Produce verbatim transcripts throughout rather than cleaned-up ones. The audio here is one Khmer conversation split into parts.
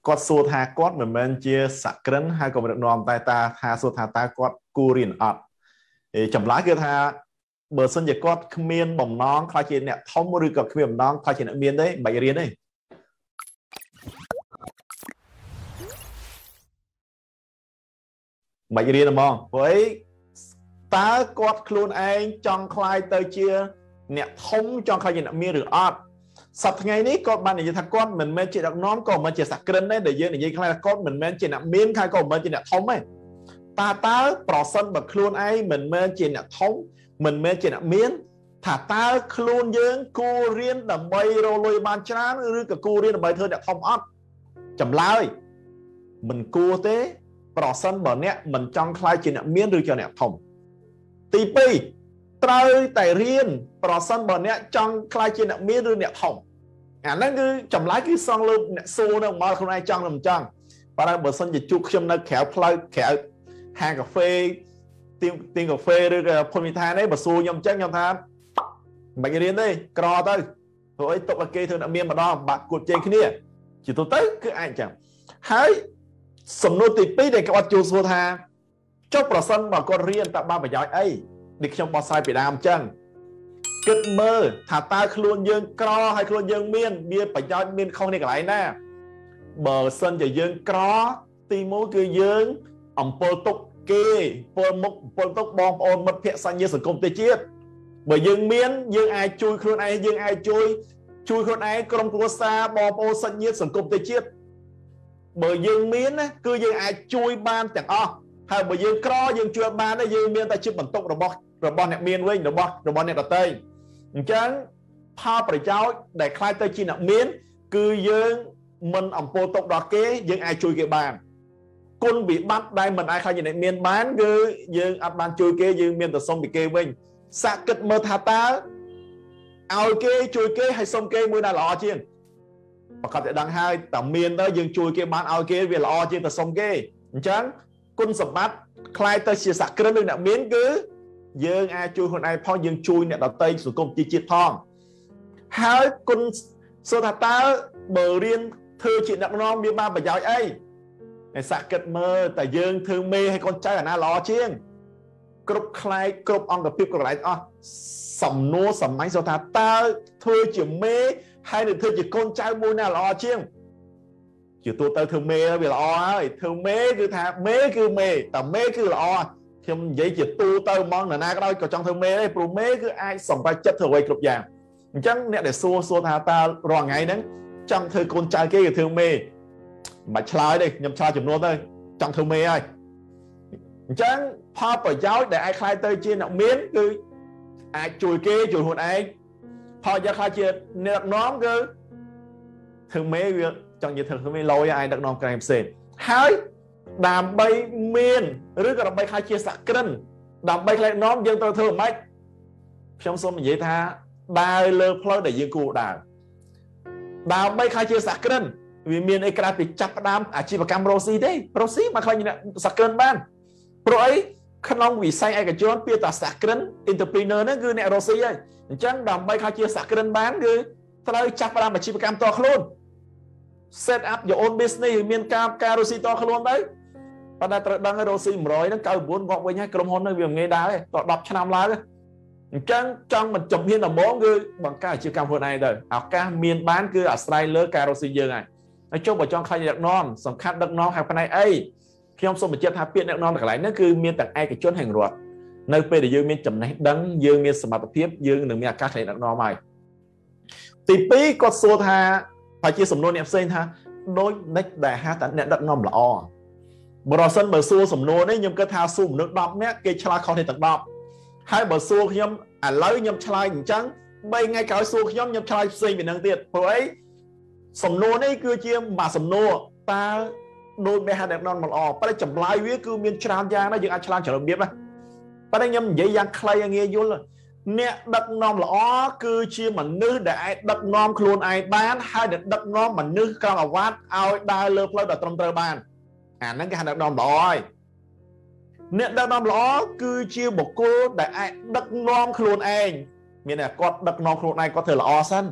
គាត់សួរថាគាត់មិនមែនជាសក្រិនហើយក៏មិនដឹកនាំតែតាថាសួរថាតើគាត់គួររៀនអត់ចម្លើយគឺថាបើសិនជាគាត់គ្មានបំណងខ្លាចជាអ្នកធំឬក៏គ្មានបំណងខ្លាចជាអ្នកមានទេមិនរៀនទេមិនរៀនហ្មងព្រោះអីតើគាត់ខ្លួនឯងចង់ខ្លាយទៅជាអ្នកធំចង់ខ្លាចជាអ្នកមានឬអត់សប្តាហ៍ថ្ងៃនេះគាត់បាននិយាយថាគាត់មិនមែនជាដឹកនាំក៏មិនជាសក្រិនដែរដែលយើងនិយាយខ្លាំងគាត់មិនមែនជាអ្នកមានហើយក៏មិនមែនជាអ្នកធំទេតើតើប្រសិនបើខ្លួនឯងមិនមែនជាអ្នកធំមិនមែនជាអ្នកមានថាតើខ្លួនយើងគួររៀនដើម្បីរកលុយបានច្រើនឬក៏គួររៀនដើម្បីធ្វើអ្នកធំអត់ចម្លើយមិនគួរទេប្រសិនបើអ្នកមិនចង់ខ្លាយជាអ្នកមានឬជាអ្នកធំទីពីរត្រូវតែរៀនប្រសិនបើអ្នកចង់ខ្លាយជាអ្នកមានឬអ្នកធំអាហ្នឹងគឺចម្លើយគឺសងលើអ្នកសួរនៅមកខ្លួនឯងចង់ឬមិនចង់ប៉ុន្តែបើសិនជាជួបខ្ញុំនៅក្រៅផ្លូវក្រៅហាងកាហ្វេទៀងទៀងកាហ្វេឬក៏ភូមិឋាននេះបើសួរខ្ញុំអញ្ចឹងខ្ញុំថាមិនរៀនទេក្រទៅព្រោះអីទុកឲ្យគេធ្វើអ្នកមានម្ដងបាក់គួតជ័យគ្នាជាទូទៅគឺអាចអញ្ចឹងហើយសំណួរទីពីរដែលគាត់ជួសសួរថាចុះប្រសិនបើគាត់រៀនតើបានប្រយោជន៍អីដូចខ្ញុំបោះស្រាយពីដើមអញ្ចឹងគិតមើលថាតើខ្លួនយើងក្រហើយខ្លួនយើងមានមានប្រយោជន៍មានខុសនេះកន្លែងណាបើសិនជាយើងក្រទីមួយគឺយើងអំពើទុកគេពលមុខពលទុកបងប្អូនមិត្តភក្តិសញ្ញាសង្គមទេជាតិបើយើងមានយើងអាចជួយខ្លួនឯងយើងអាចជួយជួយខ្លួនឯងក្រុមគ្រួសារបងប្អូនសាច់ញាតិសង្គមទេជាតិបើយើងមានណាគឺយើងអាចជួយបានទាំងអស់ហើយបើយើងក្រយើងជួយបានទេយើងមានតែជាបន្ទុករបស់របស់អ្នកមានវិញរបស់របស់អ្នកដទៃអញ្ចឹងផលប្រយោជន៍ដែលខ្លាចទៅជាអ្នកមានគឺយើងមិនអំពើទុកដល់គេយើងអាចជួយគេបានគុណវិបត្តិដែលមិនអាចខ្លាចជាអ្នកមានបានគឺយើងអត់បានជួយគេយើងមានតែសុំពីគេវិញសាកគិតមើលថាតើឲ្យគេជួយគេហើយសុំគេមួយណាល្អជាងប្រកាសតែដឹងហើយតែមានទៅយើងជួយគេបានឲ្យគេវាល្អជាងតែសុំគេអញ្ចឹងគុណសម្បត្តិខ្លាយទៅជាសក្តិឬអ្នកមានគឺយើងអាចជួយខ្លួនឯងផងយើងជួយអ្នកដទៃសង្គមជាតិផងហើយគុណសួរថាតើបើរៀនធ្វើជាអ្នកនាំវាបានប្រយោជន៍អីតែសាកគិតមើលតែយើងធ្វើមេឲ្យកូនចៅអាណាល្អជាងគ្រប់ខ្លែកគ្រប់អង្គភាពគ្រប់កន្លែងអស់សំណួរសម័យសួរថាតើធ្វើជាមេហើយនឹងធ្វើជាកូនចៅមួយណាល្អជាងជាទូទៅធ្វើមេវាល្អហើយធ្វើមេគឺថាមេគឺមេតែមេគឺល្អខ្ញុំនិយាយជាទូទៅហ្មងនរណាក៏ដោយក៏ចង់ធ្វើមេដែរព្រោះមេគឺអាចសម្រេចចិត្តធ្វើអ្វីគ្រប់យ៉ាងអញ្ចឹងអ្នកដែលសួរសួរថាតើរាល់ថ្ងៃហ្នឹងចង់ធ្វើកូនចៅគេគឺធ្វើមេមិនបាច់ឆ្លើយទេខ្ញុំឆ្លើយចំនួនទៅចង់ធ្វើមេហើយអញ្ចឹងផលប្រយោជន៍ដែលអាចខ្លាយទៅជាអ្នកមានគឺអាចជួយគេជួយខ្លួនឯងផលប្រយោជន៍ខ្លាយជាអ្នកដឹកនាំគឺធ្វើមេវាចង់និយាយធ្វើមេលយឲ្យដឹកនាំក្រែងផ្សេងហើយដើម្បីមានឬក៏ដើម្បីខ្លាយជាសក្រិនដើម្បីខ្លាយនាំយើងត្រូវធ្វើម៉េចខ្ញុំសូមនិយាយថាដើរលើផ្លូវដែលយើងគួរដើរដើម្បីខ្លាយជាសក្រិនវាមានអីក្រៅពីចាប់ផ្ដើមអាជីវកម្មរស់ស៊ីទេរស់ស៊ីមកខ្លាយជាសក្រិនបានព្រោះអីក្នុងវិស័យឯកជនពាក្យថាសក្រិន entrepreneur ហ្នឹងគឺអ្នករស់ស៊ីហើយអញ្ចឹងដើម្បីខ្លាយជាសក្រិនបានគឺត្រូវចាប់ផ្ដើមអាជីវកម្មតខ្លួន set up your own business មានការការរស់ស៊ីតខ្លួនទៅប៉ុន្តែត្រូវដឹងឲ្យរស់ស៊ីone hundហ្នឹងninety-nineងាប់វិញហើយក្រុមហ៊ុនហ្នឹងវាមិនងាយដើរទេតtenឆ្នាំឡើងអញ្ចឹងចង់មិនចំហៀនដំបូងគឺបង្កើតអាជីវកម្មខ្លួនឯងទៅឱកាសមានបានគឺអាស្រ័យលើការរស់ស៊ីយើងហើយហើយចុះបើចង់ខ្លាចដឹកនាំសំខាន់ដឹកនាំខាងផ្នែកអីខ្ញុំសូមបញ្ជាក់ថាពាក្យដឹកនាំកន្លែងហ្នឹងគឺមានទាំងឯកជនហើយរដ្ឋនៅពេលដែលយើងមានចំណេះដឹងយើងមានសមត្ថភាពយើងនឹងមានឱកាសខ្លាចដឹកនាំហើយទីពីរគាត់សួរថាបើជាសំណួរអ្នកផ្សេងថាដូចនិចដែលហៅថាអ្នកដឹកនាំល្អបើរសិនបើសួរសំណួរនេះខ្ញុំគិតថាសួរមនុស្សtenនាក់គេឆ្លើយខុសគ្នាទាំងtenហើយបើសួរខ្ញុំឥឡូវខ្ញុំឆ្លើយអញ្ចឹងthreeថ្ងៃក្រោយសួរខ្ញុំខ្ញុំឆ្លើយផ្សេងពីនឹងទៀតព្រោះអីសំណួរនេះគឺជាមួយសំណួរតើដូចបែរហៅដឹកនាំមិនល្អប៉ុន្តែចម្លើយវាគឺមានច្រើនយ៉ាងណាយើងអាចឆ្លើយច្រើនរបៀបណាប៉ុន្តែខ្ញុំនិយាយយ៉ាងខ្លីឲ្យងាយយល់អ្នកដឹកនាំល្អគឺជាមនុស្សដែលអាចដឹកនាំខ្លួនឯងបានហើយដែលដឹកនាំមនុស្សក្រោមអាវ៉ាត់ឲ្យដើរលើផ្លូវដ៏ត្រឹមត្រូវបានអាហ្នឹងគេហៅដឹកនាំល្អហើយអ្នកដឹកនាំល្អគឺជាបុគ្គលដែលអាចដឹកនាំខ្លួនឯងមានតែគាត់ដឹកនាំខ្លួនឯងគាត់ធ្វើល្អសិន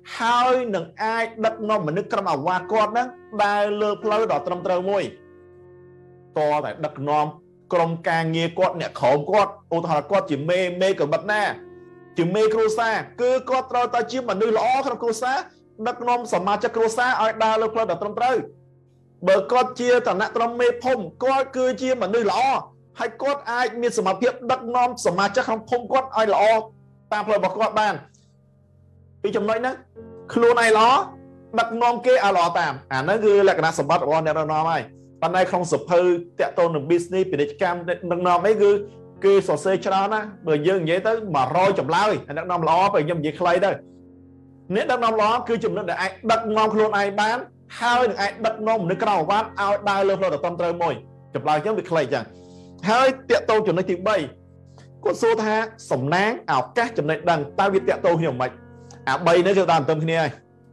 ហើយនឹងអាចដឹកនាំមនុស្សក្រុមអាវ៉ាគាត់ហ្នឹងដែលលើផ្លូវដ៏ត្រឹមត្រូវមួយតតែដឹកនាំក្រុមការងារគាត់អ្នកក្រោមគាត់ឧទាហរណ៍គាត់ជាមេមេក្របិតណាជាមេគ្រួសារគឺគាត់ត្រូវតែជាមនុស្សល្អក្នុងគ្រួសារដឹកនាំសមាជិកគ្រួសារឲ្យដើរលើផ្លូវដ៏ត្រឹមត្រូវបើគាត់ជាឋានៈត្រឹមមេភូមិគាត់គឺជាមនុស្សល្អហើយគាត់អាចមានសមត្ថភាពដឹកនាំសមាជិកក្នុងភូមិគាត់ឲ្យល្អតាមផ្លូវរបស់គាត់បានពីចំណុចហ្នឹងខ្លួនឯងល្អដឹកនាំគេឲ្យល្អតាមអាហ្នឹងគឺលក្ខណៈសម្បត្តិរបស់អ្នកដឹកនាំហើយប៉ុន្តែក្នុងសភៅតាក់ទងនឹង business ពាណិជ្ជកម្មដឹកនាំអីគឺគឺសរសេរច្រើនណាបើយើងនិយាយទៅមួយរយចម្លើយអ្នកដឹកនាំល្អបើខ្ញុំនិយាយខ្លីទៅអ្នកដឹកនាំល្អគឺចំណុចដែលអាចដឹកនាំខ្លួនឯងបានហើយនឹងអាចដឹកនាំមនុស្សក្រៅអាវ៉ាត់ឲ្យដើរលើផ្លូវដ៏ត្រឹមត្រូវមួយចម្លើយខ្ញុំវាខ្លីចឹងហើយតាក់ទងចំណុចទីបីគាត់សួរថាសំណាងឱកាសចំណេះដឹងតើវាតាក់ទងខ្ញុំមិនអាបីនេះគឺតាមទៅគ្នាហើយ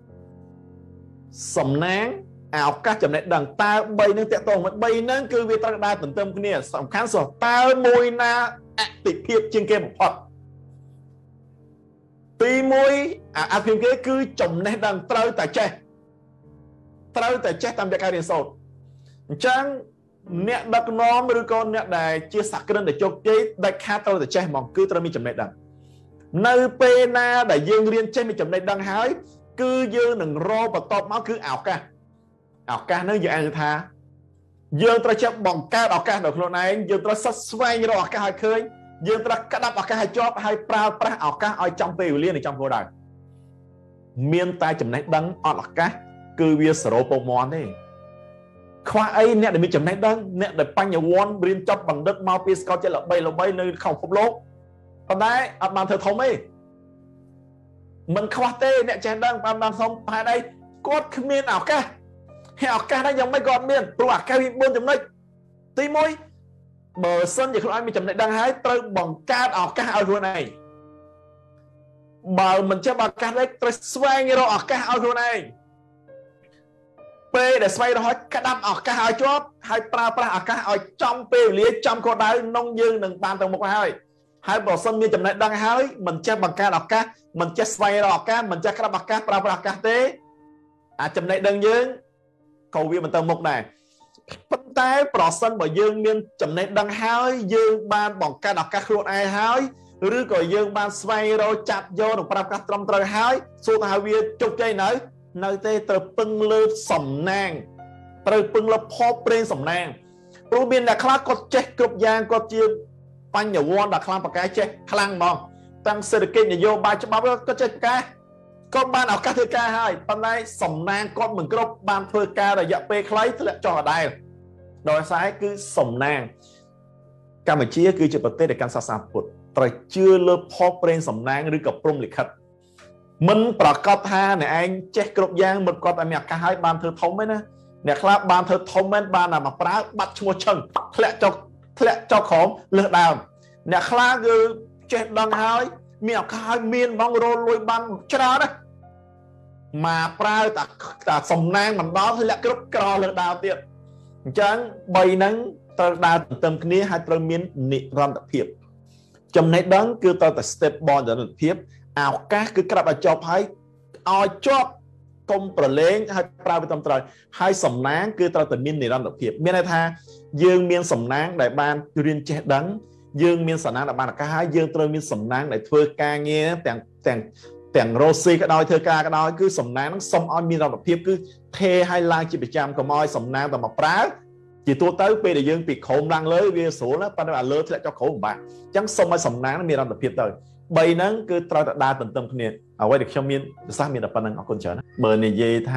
សំណាងឱកាសចំណេះដឹងតើបីនឹងតាក់ទងមិនបីហ្នឹងគឺវាត្រូវដើរទន្ទឹមគ្នាសំខាន់សោះតើមួយណាអតិភិបជាងគេបំផុតទីមួយអតិភិបគេគឺចំណេះដឹងត្រូវតែចេះត្រូវតែចេះតាមរយៈការរៀនសូត្រអញ្ចឹងអ្នកដឹកនាំឬក៏អ្នកដែលជាសក្តិដែលជោគជ័យដាច់ខាតត្រូវតែចេះហ្មងគឺត្រូវមានចំណេះដឹងនៅពេលណាដែលយើងរៀនចេះមានចំណេះដឹងហើយគឺយើងនឹងរកបន្ទាប់មកគឺឱកាសឱកាសនោះយើងអាចថាយើងត្រូវចេះបង្កើតឱកាសដល់ខ្លួនឯងយើងត្រូវសិតស្វែងរកឱកាសឲ្យឃើញយើងត្រូវក្តាប់ឱកាសឲ្យជាប់ហើយប្រើប្រាស់ឱកាសឲ្យចំពេលវេលានិងចំគោលដៅមានតែចំណេះដឹងអត់ឱកាសគឺវាសរោពងមាន់ទេខ្វះអីអ្នកដែលមានចំណេះដឹងអ្នកដែលបញ្ញវន្តរៀនចប់បណ្ឌិតមកពីសាកលវិទ្យាល័យល្បីល្បីនៅក្នុងពិភពលោកប៉ុន្តែអត់បានធ្វើធំទេមិនខ្វះទេអ្នកចេះដឹងបានបានធំផែនអីគាត់គ្មានឱកាសហើយឱកាសហ្នឹងយ៉ាងម៉េចក៏អត់មានព្រោះឱកាសវាបួនចំណុចទីមួយបើសិនជាខ្លួនឯងមានចំណេះដឹងហើយត្រូវបង្កើតឱកាសឲ្យខ្លួនឯងបើមិនចេះឱកាសទេត្រូវស្វែងរកឱកាសឲ្យខ្លួនឯងពេលដែលស្វែងរកក្តាប់ឱកាសឲ្យជាប់ហើយប្រើប្រាស់ឱកាសឲ្យចំពេលវេលាចំគោលដៅនងយើងនឹងបានទៅមុខហើយហើយបើសិនមានចំណេះដឹងហើយមិនចេះបង្កើតឱកាសមិនចេះស្វែងរកឱកាសមិនចេះក្តាប់ឱកាសប្រើប្រាស់ឱកាសទេអាចចំណេះដឹងយើងក៏វាមិនទៅមុខដែរប៉ុន្តែប្រសិនបើយើងមានចំណេះដឹងហើយយើងបានបង្កើតឱកាសខ្លួនឯងហើយឬក៏យើងបានស្វែងរកចាប់យកនិងប្រើប្រាស់ត្រឹមត្រូវហើយសួរថាវាជោគជ័យនៅនៅទេត្រូវពឹងលើសំណាងត្រូវពឹងលើផលប្រេងសំណាងព្រោះមានអ្នកខ្លះគាត់ចេះគ្រប់យ៉ាងគាត់ជាបញ្ញវន្តដល់ខ្លាំងប្រកែចេះខ្លាំងហ្មងតាំងសេដ្ឋកិច្ចនយោបាយច្បាប់គាត់ចេះប្រកែគាត់បានឱកាសធ្វើការហើយប៉ុន្តែសំណាងគាត់មិនគ្រប់បានធ្វើការរយៈពេលខ្លីធ្លាក់ចុះដដែលដោយសារគឺសំណាងកម្ពុជាគឺជាប្រទេសដែលកាន់សាសនាពុទ្ធត្រូវជឿលើផលប្រេងសំណាងឬក៏ព្រំលិខិតមិនប្រកាសថាអ្នកឯងចេះគ្រប់យ៉ាងមិនគាត់តែមានឱកាសហើយបានធ្វើធំទេណាអ្នកខ្លះបានធ្វើធំមែនបានតែមកប្រើបាត់ឈ្មោះឈឹងធ្លាក់ចុះធ្លាក់ចុះក្រោមលើសដើមអ្នកខ្លះគឺចេះដឹងហើយមានឱកាសហើយមានបងរលួយបានច្រើនណាមកប្រើតែតែសំណាងមិនដល់ធ្លាក់គ្រប់ក្រលើដើមទៀតអញ្ចឹងបីហ្នឹងត្រូវដើរទន្ទឹមគ្នាហើយត្រូវមាននិរន្តរភាពចំណេះដឹងគឺត្រូវតែ step by និរន្តរភាពឱកាសគឺក្រាបឲ្យជាប់ហើយឲ្យជាប់កុំប្រឡែងហើយប្រើវាត្រឹមត្រូវហើយសំណាងគឺត្រូវតែមាននិរន្តរភាពមានន័យថាយើងមានសំណាងដែលបានរៀនចេះដឹងយើងមានសំណាងដែលបានឱកាសហើយយើងត្រូវមានសំណាងដែលធ្វើការងារទាំងទាំងទាំងរស់ស៊ីក៏ដោយធ្វើការក៏ដោយគឺសំណាងហ្នឹងសុំឲ្យមាននិរន្តរភាពគឺថេឲ្យឡើងជាប្រចាំកុំឲ្យសំណាងតែមកប្រើជាទូទៅពេលដែលយើងពីក្រោមឡើងលើវាស្រួលណាប៉ុន្តែអាលើធ្លាក់ចុះក្រោមពិបាកអញ្ចឹងសុំឲ្យសំណាងមាននិរន្តរភាពទៅបីហ្នឹងគឺត្រូវតែដើរទន្ទឹមគ្នាអ្វីដែលខ្ញុំមានប្រសាសន៍មានតែប៉ុណ្្នឹងអរគុណច្រើនបើនិយាយថា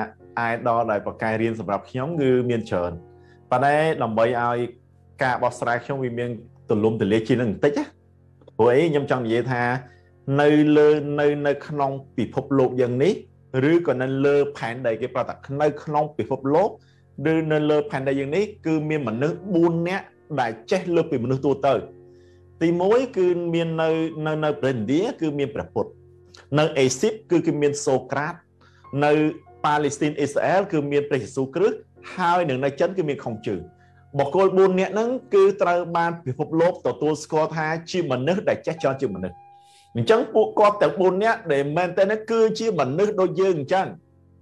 idol ដែលបកកែរៀនសម្រាប់ខ្ញុំគឺមានច្រើនប៉ុន្តែដើម្បីឲ្យការបោះស្រាយខ្ញុំវាមានទលំទលាជាងនឹងបន្តិចណាព្រោះអីខ្ញុំចង់និយាយថានៅលើនៅនៅក្នុងពិភពលោកយ៉ាងនេះឬក៏នៅលើផែនដីគេប្រកាសនៅក្នុងពិភពលោកឬនៅលើផែនដីយ៉ាងនេះគឺមានមនុស្សបួននាក់ដែលចេះលើពីមនុស្សទូទៅទីមួយគឺមាននៅនៅនៅប្រទេសឥណ្ឌាគឺមានព្រះពុទ្ធនៅអេស៊ីបគឺគឺមានសូក្រាតនៅប៉ាឡេស្ទីនអ៊ីស្រាអែលគឺមានព្រះយេស៊ូវគ្រីស្ទហើយនៅនៅចិនគឺមានខុងជឺបុគ្គលបួននាក់ហ្នឹងគឺត្រូវបានពិភពលោកទទួលស្គាល់ថាជាមនុស្សដែលចេះច្រើនជាងមនុស្ស mình chẳng buộc con từ bốn nhé để mình tên nó cư chi mình nước đôi dương chẳng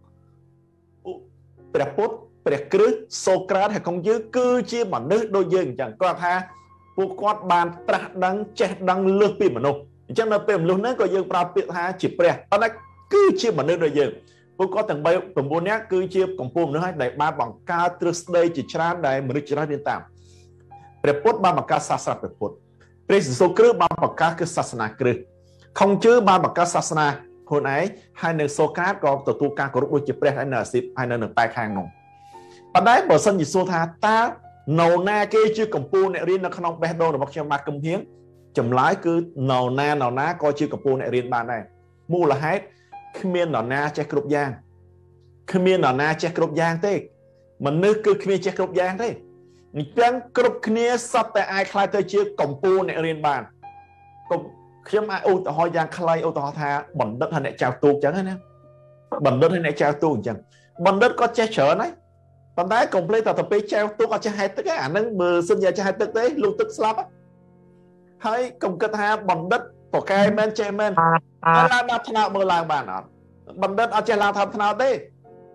bè bút bè cứ Socrates hay không chứ cư chi mình nước đôi dương chẳng có tha buộc con bàn trả đăng chết đăng lướt pin mà nô chẳng là pin luôn nữa có dương pra pin ha chỉ bè ở đây cư chi mình nước đôi dương buộc con từng bay từng bốn nhé cư chi cùng phùm nữa để ba bằng ca trust đây chỉ ra đây mình chỉ ra điện tạm bè bút ba bằng ca sa sa bè bút bè Socrates ba bằng ca cứ sa sa cứ không chứ ba bậc các sasana hồi ấy hai nơi Socrates có tổ tu ca của lúc đôi chip hay nở xịp hai nơi nở tai khang nồng và đấy bờ sân gì xô tha ta nầu na kia chưa cầm pu này riêng nó không bé đô là bậc trong ba cầm hiến chầm lái cứ nầu na nầu ná coi chưa cầm pu này riêng ban này mua là hết khmiên nầu na che cướp giang khmiên nầu na che cướp giang thế mình nước cứ khmiên che cướp giang thế chẳng cướp khnia sắp tại ai khai tới chưa cầm pu này riêng ban khi mà ô tô hỏi giang khai ô tô tha bẩn đất hay này chào tu chẳng hết bẩn đất hay này chào tu chẳng bẩn đất có che chở đấy còn đấy complete tập tập treo tu có che hai tức cái ảnh nó bờ sinh giờ che hai tức đấy luôn tức slap á hay cùng cái tha bẩn đất của cái men che men là đạp thao mưa làng bàn đó bẩn đất ở che làng thao thao đấy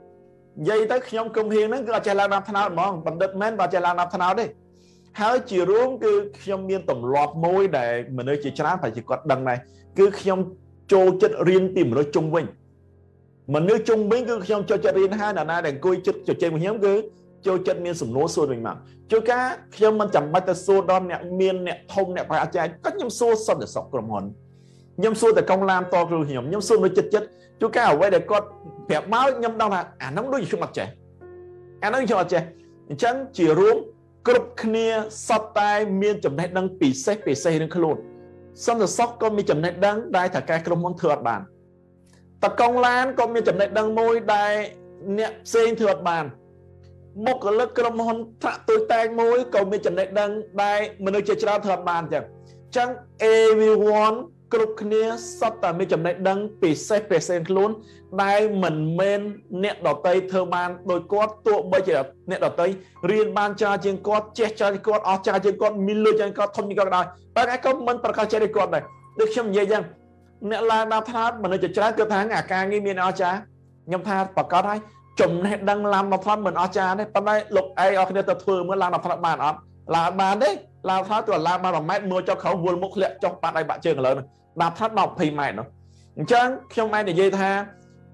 dây tới nhóm công hiền nó ở che làng đạp thao mong bẩn đất men và che làng đạp thao đấy hãy chỉ rung cứ trong miền tổng loạt môi để mình nơi chỉ chán phải chỉ có đằng này cứ trong cho chất riêng tìm nó trung bình mình nơi trung bình cứ trong cho chất riêng hai là na để coi chất cho chơi một nhóm cứ cho chất miền sủng nô xuôi mình mà cho cá trong mình chẳng bắt ta xuôi đo nè miền nè thông nè phải chạy có nhóm xuôi xong để sọc cầm hồn nhóm xuôi để công làm to rồi nhóm nhóm xuôi nó chất chất cho cá ở đây để con phẹp máu nhóm đâu là à nóng đôi gì trong mặt trẻ à nó cho mặt trẻ chẳng chỉ rung cướp khnia sắp tay miên chấm nét đăng bị xét bị xây đến khôn xong rồi sóc con miên chấm nét đăng đai thả cái krom món thừa bàn ta công lan con miên chấm nét đăng môi đai nè xây thừa bàn một cái lớp krom món thạ tôi tay môi cầu miên chấm nét đăng đai mình được chơi ra thừa bàn chẳng chẳng everyone cướp khnia sắp tay miên chấm nét đăng bị xét bị xây khôn đai mình men nét đỏ tây thơ ban đôi cốt tụ bây giờ nét đỏ tây riêng ban cha trên cốt che cha trên cốt ở cha trên cốt min lôi trên cốt thông như các đài ba cái có mình bật trên cốt này được xem gì chăng nét là đào tháp mình được chơi cơ tháng à ca nghi miền ở cha nhâm tha bật có đấy chùm nét đang làm đào tháp mình ở cha đấy tao đây lục ai ở cái tập thừa mới làm đào tháp bàn ở là bàn đấy đào tháp tuổi làm bàn bằng mét mua cho khẩu vuông mục lệ cho bạn đây bạn chơi lớn đào tháp đọc thì mày nó chẳng không ai để dây tha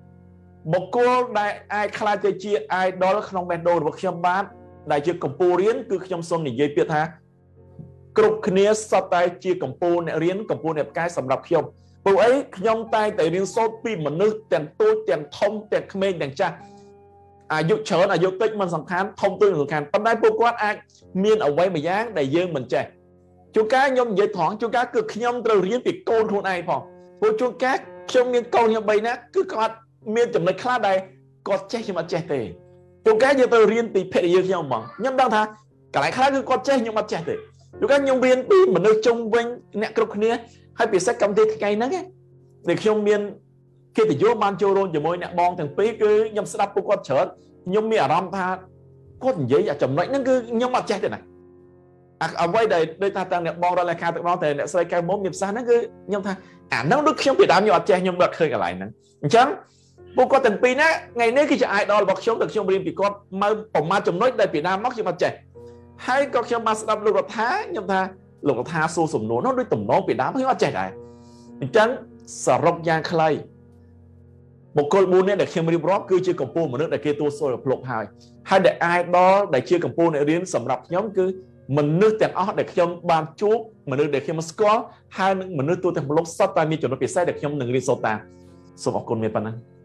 một cô đại ai khai chơi chia ai đó là không bên đồ được trong bán đại chưa cầm pô riêng cứ trong sông này dây biết ha cục kia sau tay chia cầm pô này riêng cầm pô này cái sầm đập khiêm pô ấy trong tay tại riêng số pin mà nước tiền tôi tiền thông tiền khmer tiền cha à dục chở là dục tích mình sẵn khán thông tư sẵn khán tâm đáy pô quát ai miên ở quay mà dáng đầy dương mình trẻ chú cá nhom dây thoáng chú cá cực nhom từ riêng việc côn thôn này phòng pô chú cá trong miên câu như bay nát cứ có miền chấm này khá đây có chết nhưng mà chết thì chúng cái như tôi riêng thì phải yêu nhau mà nhưng đang tha cả lại khác cứ có chết nhưng mà chết thì chúng cái nhân viên thì mình nơi chung quanh nẹt cực nia hay bị sách công ty cái nắng ấy để trong miền khi thì vô ban châu rồi mỗi nẹt bong thằng phí cứ nhom sẽ đáp có chở nhưng mi ở ram tha có gì vậy chấm lại nó cứ nhưng mà chết thế này à ở quay đây đây ta ta nẹt bong ra là khai tự bao thì nẹt xoay cái mốt nghiệp xa nó cứ nhưng tha à nó đức không bị đám nhưng mà chết nhưng bật khơi cả lại nữa chấm bố có từng pin á ngày nay khi cho ai đó bọc sống được trong riêng vì con mà bỏng ma chồng nói đây Việt Nam mắc cho mặt trẻ hay có trong ma đập lục thá nhưng ta lục thá xô sùng nổ nó đối tổng nó Việt Nam hơi mặt trẻ này chẳng sở rộng giang khai một con buôn này để khi mà đi bóp cứ chưa cầm buôn mà nước để kia tua sôi lục hai hay để ai đó để chưa cầm buôn này đến sầm rập nhóm cứ mình nước tiền ó để trong ban chuốc mà nước để khi mà score hai mình nước tua tiền lục sắp tay mi chuẩn nó bị sai để trong đừng đi sota số một con miền Bắc